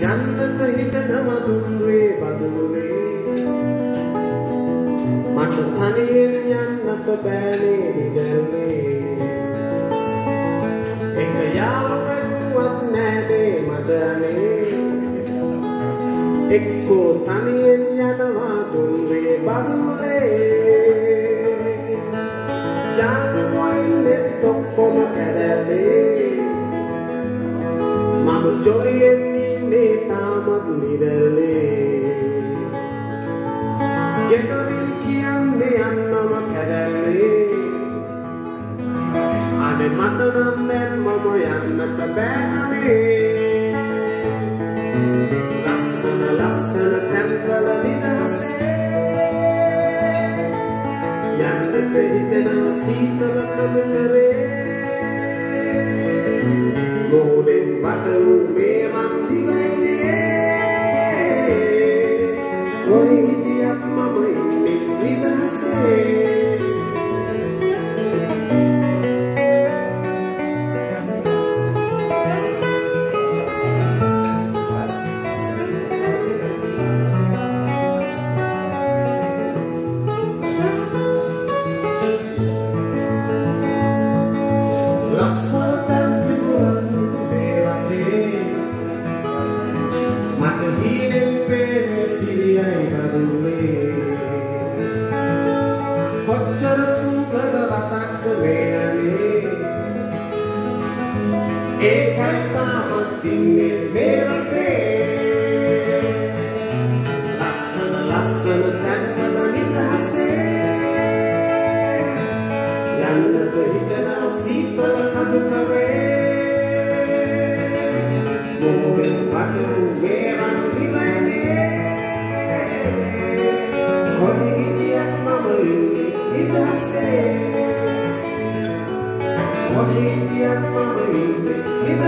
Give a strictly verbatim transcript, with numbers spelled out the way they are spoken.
යන්නට හිතනව දුම්රියේ බදුලේ මට තනියෙන් යන්නට බෑනේ නිදැල්ලේ එක යාළුවෙක්වත් නෑනේ මට අනේ එක්කෝ තනියෙන් යනවා දුම්රියේ බදුලේ ජානුවයින්නෙත් ඔක්කොම කැදැල්ලේ මම ජොලියෙන් ඉන්නේ තාමත් නිදැල්ලේ ගෙදරින් කියන්නේ යන්නම කැදැල්ලේ අනේ මට නම් දැන් මම යන්නට බෑනේ ලස්සන ලස්සන තැන්වල නිදහසේ යන්නට හිතෙනවා සීතල කඳුකරේ මොහොතෙන් බටවු මේ මන් දිවයිනේ කොයි හිටියත් මම ඉන්නේ නිදහසේ කොච්චර සුන්දර රටක්ද මේ අනේ ඒකයි තාමත් ඉන්නේ මේ රටේ ලස්සන ලස්සන තැන්වල නිදහසේ යන්නට හිතනවා සීතල කඳුකරේ මොහොතෙන් බටු මේ රන් දිවයිනේ කොයි හිටියත් මම ඉන්නේ නිදහසේ කොයි හිටියත් මම ඉන්නේ නිදහසේ